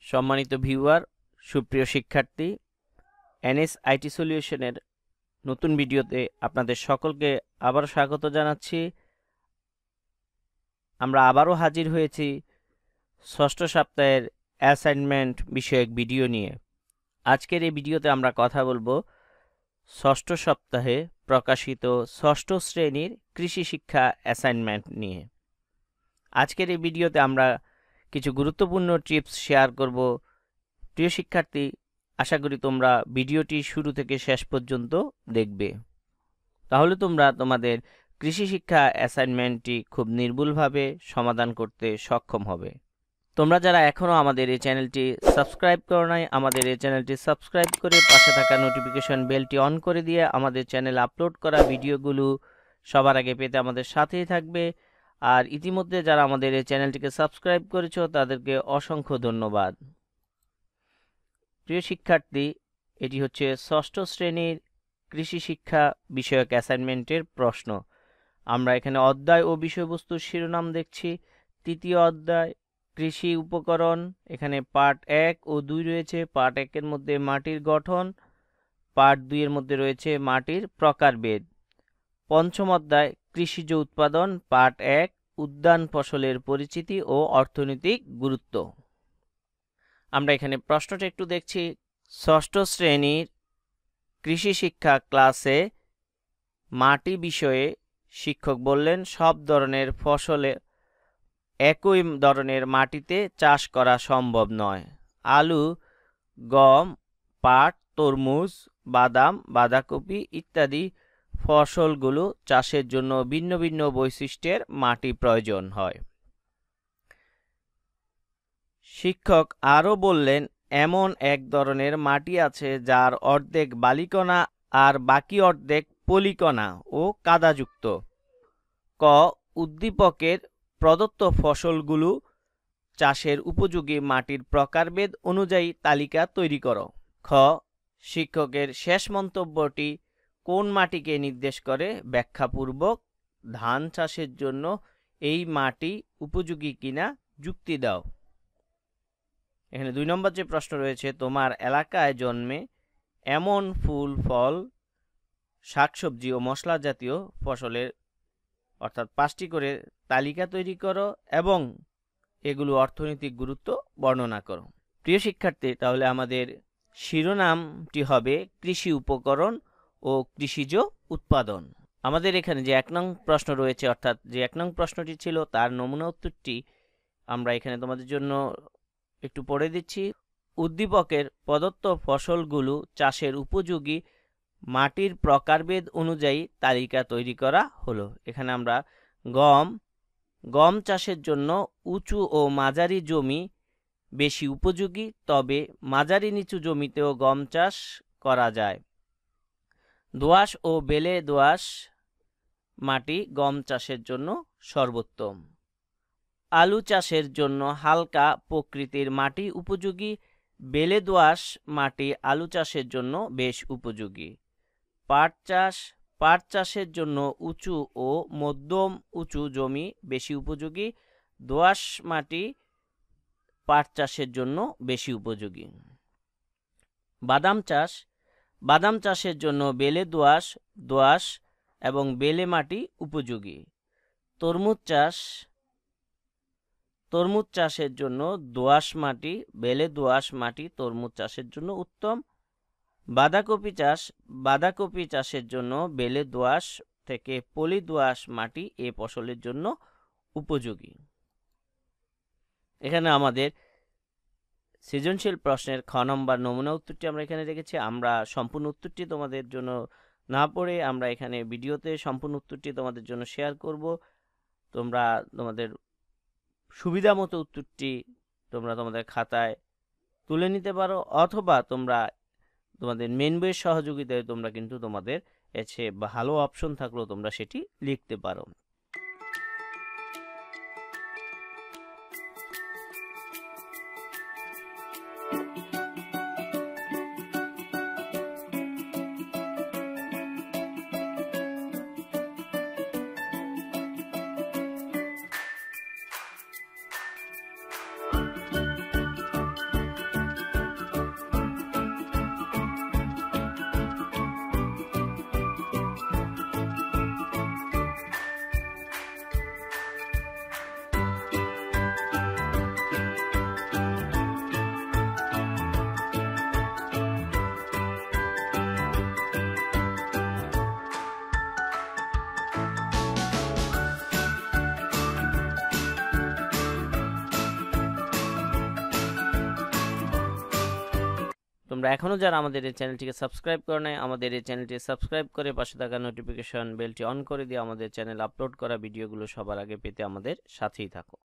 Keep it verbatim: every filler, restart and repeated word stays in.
সম্মানিত ভিউয়ার, সুপ্রিয় শিক্ষার্থী, এনএস আইটি সলিউশনের নতুন ভিডিওতে আপনাদের সকলকে আবারও স্বাগত জানাচ্ছি। আমরা আবারও হাজির হয়েছি ষষ্ঠ সপ্তাহের অ্যাসাইনমেন্ট বিষয়ক ভিডিও নিয়ে। আজকের এই ভিডিওতে আমরা কথা বলবো ষষ্ঠ সপ্তাহে প্রকাশিত ষষ্ঠ শ্রেণীর কৃষি শিক্ষা অ্যাসাইনমেন্ট নিয়ে। আজকের এই ভিডিওতে আমরা কিছু গুরুত্বপূর্ণ টিপস শেয়ার করব। প্রিয় শিক্ষার্থী, আশা করি তোমরা ভিডিওটি শুরু থেকে শেষ পর্যন্ত দেখবে, তাহলে তোমরা তোমাদের কৃষি শিক্ষা অ্যাসাইনমেন্টটি খুব নির্ভুলভাবে সমাধান করতে সক্ষম হবে। তোমরা যারা এখনও আমাদের এই চ্যানেলটি সাবস্ক্রাইব করো নাই, আমাদের এই চ্যানেলটি সাবস্ক্রাইব করে পাশে থাকা নোটিফিকেশন বেলটি অন করে দিয়ে আমাদের চ্যানেলে আপলোড করা ভিডিওগুলো সবার আগে পেতে আমাদের সাথেই থাকবে। আর ইতিমধ্যে যারা আমাদের এই চ্যানেলটিকে সাবস্ক্রাইব করেছো তাদেরকে অসংখ্য ধন্যবাদ। প্রিয় শিক্ষার্থী, এটি হচ্ছে ষষ্ঠ শ্রেণীর কৃষি শিক্ষা বিষয়ক অ্যাসাইনমেন্টের প্রশ্ন। আমরা এখানে অধ্যায় ও বিষয়বস্তুর শিরোনাম দেখছি। তৃতীয় অধ্যায় কৃষি উপকরণ, এখানে পার্ট এক ও দুই রয়েছে। পার্ট একের মধ্যে মাটির গঠন, পার্ট দুইয়ের মধ্যে রয়েছে মাটির প্রকারভেদ। পঞ্চম অধ্যায় কৃষিজ উৎপাদন, পার্ট এক উদ্যান ফসলের পরিচিতি ও অর্থনৈতিক গুরুত্ব। আমরা এখানে প্রশ্নটা একটু দেখছি। ষষ্ঠ শ্রেণীর কৃষি শিক্ষা ক্লাসে মাটি বিষয়ে শিক্ষক বললেন সব ধরনের ফসলে একই ধরনের মাটিতে চাষ করা সম্ভব নয়। আলু, গম, পাট, তরমুজ, বাদাম, বাঁধাকপি ইত্যাদি ফসলগুলো চাষের জন্য ভিন্ন ভিন্ন বৈশিষ্ট্যের মাটি প্রয়োজন হয়। শিক্ষক আরও বললেন এমন এক ধরনের মাটি আছে যার অর্ধেক বালিকণা আর বাকি অর্ধেক পলিকণা ও কাদাযুক্ত। ক. উদ্দীপকের প্রদত্ত ফসলগুলো চাষের উপযোগী মাটির প্রকারভেদ অনুযায়ী তালিকা তৈরি করো। খ. শিক্ষকের শেষ মন্তব্যটি কোন মাটিকে নির্দেশ করে ব্যাখ্যাপূর্বক ধান চাষের জন্য এই মাটি উপযোগী কিনা যুক্তি দাও। এখানে দুই নম্বর যে প্রশ্ন রয়েছে, তোমার এলাকায় জন্মে এমন ফুল, ফল, শাকসবজি ও মশলা জাতীয় ফসলের অর্থাৎ পাঁচটি করে তালিকা তৈরি করো এবং এগুলো অর্থনৈতিক গুরুত্ব বর্ণনা করো। প্রিয় শিক্ষার্থী, তাহলে আমাদের শিরোনামটি হবে কৃষি উপকরণ ও কৃষিজ উৎপাদন। আমাদের এখানে যে এক নং প্রশ্ন রয়েছে, অর্থাৎ যে এক নং প্রশ্নটি ছিল তার নমুনা উত্তরটি আমরা এখানে তোমাদের জন্য একটু পড়ে দিচ্ছি। উদ্দীপকের প্রদত্ত ফসলগুলো চাষের উপযোগী মাটির প্রকারভেদ অনুযায়ী তালিকা তৈরি করা হলো। এখানে আমরা গম গম চাষের জন্য উঁচু ও মাঝারি জমি বেশি উপযোগী, তবে মাঝারি নিচু জমিতেও গম চাষ করা যায়। দোআঁশ ও বেলে দোআঁশ মাটি গম চাষের জন্য সর্বোত্তম। আলু চাষের জন্য হালকা প্রকৃতির মাটি উপযোগী, বেলে দোআঁশ মাটি আলু চাষের জন্য বেশ উপযোগী। পাট চাষ পাট চাষের জন্য উঁচু ও মধ্যম উঁচু জমি বেশি উপযোগী, দোআঁশ মাটি পাট চাষের জন্য বেশি উপযোগী। বাদাম চাষ বাদাম চাষের জন্য বেলে দোআঁশ দোআঁশ এবং বেলে মাটি উপযোগী। তরমুজ চাষ তরমুজ চাষের জন্য দোআঁশ মাটি, বেলে দোআঁশ মাটি তরমুজ চাষের জন্য উত্তম। বাঁধাকপি চাষ বাঁধাকপি চাষের জন্য বেলে দোআঁশ থেকে পলি দোআঁশ মাটি এ ফসলের জন্য উপযোগী। এখানে আমাদের সৃজনশীল প্রশ্নের খ নম্বর নমুনা উত্তরটি আমরা এখানে রেখেছি। আমরা সম্পূর্ণ উত্তরটি তোমাদের জন্য না পড়ে আমরা এখানে ভিডিওতে সম্পূর্ণ উত্তরটি তোমাদের জন্য শেয়ার করব। তোমরা তোমাদের সুবিধা মতো উত্তরটি তোমরা তোমাদের খাতায় তুলে নিতে পারো, অথবা তোমরা তোমাদের মেন বইয়ের সহযোগিতায় তোমরা কিন্তু তোমাদের এসে ভালো অপশন থাকলেও তোমরা সেটি লিখতে পারো। তোমরা এখনও যারা আমাদের এই চ্যানেলটিকে সাবস্ক্রাইব করো নাই, আমাদের এই চ্যানেলটি সাবস্ক্রাইব করে পাশে থাকা নোটিফিকেশন বেলটি অন করে দিয়ে আমাদের চ্যানেল আপলোড করা ভিডিওগুলো সবার আগে পেতে আমাদের সাথেই থাকো।